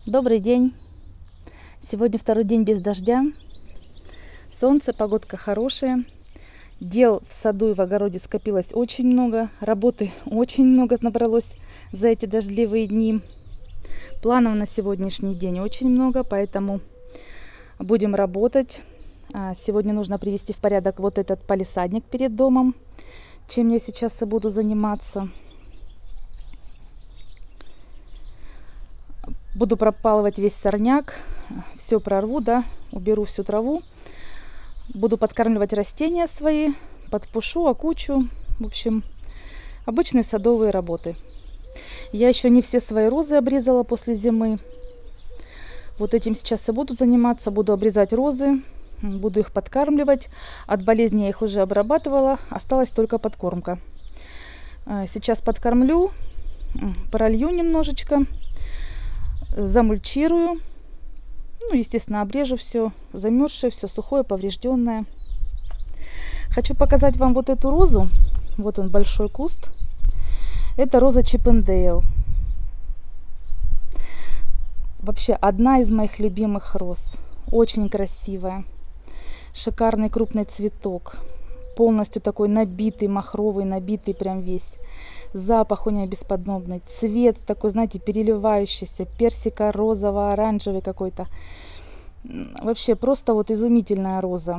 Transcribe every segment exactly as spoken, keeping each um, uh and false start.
Добрый день! Сегодня второй день без дождя. Солнце, погодка хорошая. Дел в саду и в огороде скопилось очень много. Работы очень много набралось за эти дождливые дни. Планов на сегодняшний день очень много, поэтому будем работать. Сегодня нужно привести в порядок вот этот палисадник перед домом, чем я сейчас и буду заниматься. Буду пропалывать весь сорняк, все прорву, да, уберу всю траву. Буду подкармливать растения свои, подпушу, окучу. В общем, обычные садовые работы. Я еще не все свои розы обрезала после зимы. Вот этим сейчас и буду заниматься. Буду обрезать розы, буду их подкармливать. От болезни я их уже обрабатывала, осталась только подкормка. Сейчас подкормлю, пролью немножечко. Замульчирую, ну, естественно, обрежу все замерзшее, все сухое, поврежденное. Хочу показать вам вот эту розу. Вот он, большой куст. Это роза Чиппендейл. Вообще одна из моих любимых роз. Очень красивая. Шикарный крупный цветок. Полностью такой набитый, махровый, набитый прям весь. Запах у нее бесподобный. Цвет такой, знаете, переливающийся. Персико-розово-оранжевый какой-то. Вообще просто вот изумительная роза.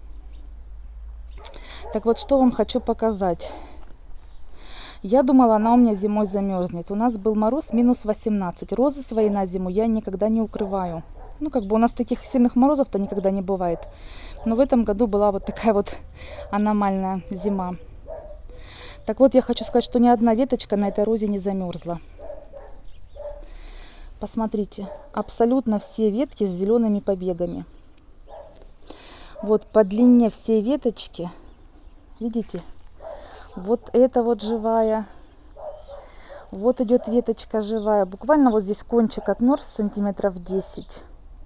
Так вот, что вам хочу показать. Я думала, она у меня зимой замерзнет. У нас был мороз минус восемнадцать. Розы свои на зиму я никогда не укрываю. Ну, как бы у нас таких сильных морозов-то никогда не бывает. Но в этом году была вот такая вот аномальная зима. Так вот, я хочу сказать, что ни одна веточка на этой розе не замерзла. Посмотрите, абсолютно все ветки с зелеными побегами. Вот по длине все веточки, видите, вот эта вот живая, вот идет веточка живая. Буквально вот здесь кончик отмерз сантиметров десять.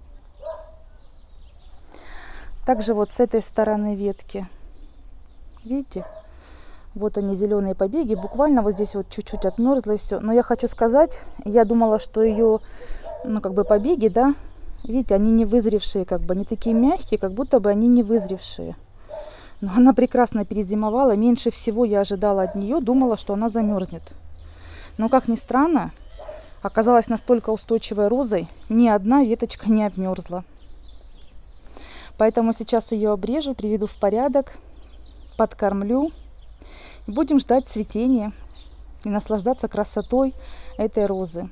Также вот с этой стороны ветки, видите? Вот они, зеленые побеги. Буквально вот здесь вот чуть-чуть отмерзло и все. Но я хочу сказать, я думала, что ее, ну, как бы побеги, да, видите, они не вызревшие, как бы, они такие мягкие, как будто бы они не вызревшие. Но она прекрасно перезимовала. Меньше всего я ожидала от нее, думала, что она замерзнет. Но, как ни странно, оказалась настолько устойчивой розой, ни одна веточка не обмерзла. Поэтому сейчас ее обрежу, приведу в порядок, подкормлю. Будем ждать цветения и наслаждаться красотой этой розы.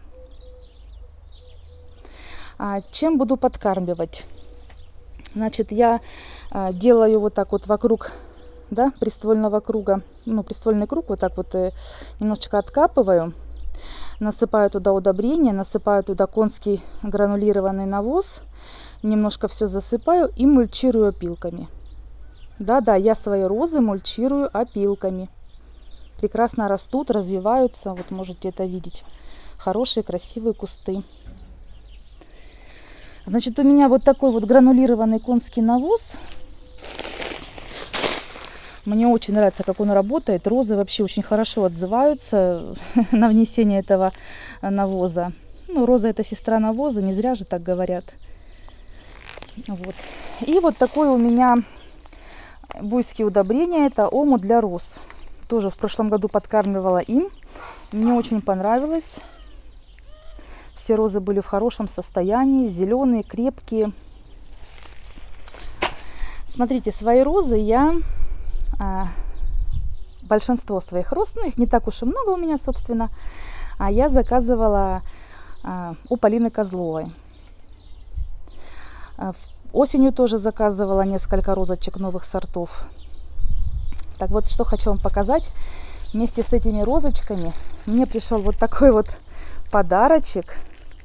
А чем буду подкармливать? Значит, я а, делаю вот так вот вокруг, да, приствольного круга, ну, приствольный круг вот так вот э, немножечко откапываю, насыпаю туда удобрения, насыпаю туда конский гранулированный навоз, немножко все засыпаю и мульчирую опилками. Да-да, я свои розы мульчирую опилками. Прекрасно растут, развиваются. Вот можете это видеть. Хорошие, красивые кусты. Значит, у меня вот такой вот гранулированный конский навоз. Мне очень нравится, как он работает. Розы вообще очень хорошо отзываются на внесение этого навоза. Ну, роза — это сестра навоза, не зря же так говорят. Вот. И вот такой у меня буйские удобрения. Это ому для роз. Тоже в прошлом году подкармливала им. Мне очень понравилось. Все розы были в хорошем состоянии. Зеленые, крепкие. Смотрите, свои розы я... А, большинство своих роз, ну их не так уж и много у меня, собственно. А я заказывала а, у Полины Козловой. А, осенью тоже заказывала несколько розочек новых сортов. Так вот, что хочу вам показать. Вместе с этими розочками мне пришел вот такой вот подарочек.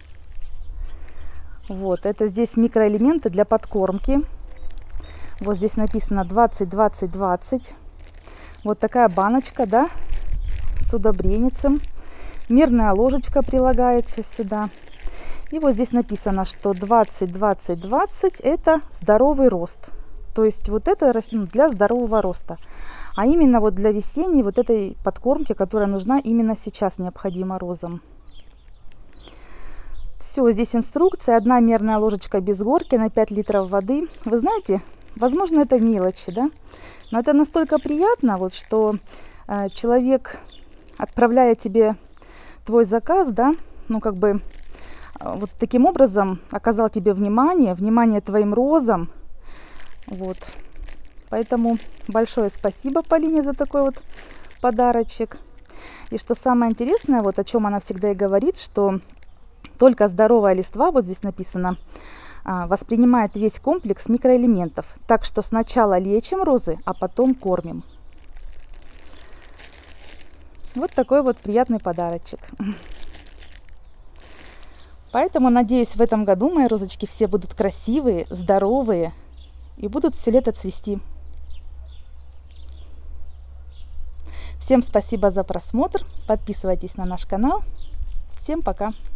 Вот, это здесь микроэлементы для подкормки. Вот здесь написано двадцать двадцать двадцать. Вот такая баночка, да, с удобреницем. Мерная ложечка прилагается сюда. И вот здесь написано, что двадцать двадцать двадцать это здоровый рост. То есть вот это для здорового роста. А именно вот для весенней вот этой подкормки, которая нужна именно сейчас, необходима розам. Все, здесь инструкция. Одна мерная ложечка без горки на пять литров воды. Вы знаете, возможно, это мелочи, да? Но это настолько приятно, вот, что э, человек, отправляя тебе твой заказ, да, ну как бы э, вот таким образом оказал тебе внимание, внимание твоим розам. Вот. Поэтому большое спасибо Полине за такой вот подарочек. И что самое интересное, вот о чем она всегда и говорит, что только здоровая листва, вот здесь написано, воспринимает весь комплекс микроэлементов. Так что сначала лечим розы, а потом кормим. Вот такой вот приятный подарочек. Поэтому, надеюсь, в этом году мои розочки все будут красивые, здоровые и будут все лето цвести. Всем спасибо за просмотр. Подписывайтесь на наш канал. Всем пока!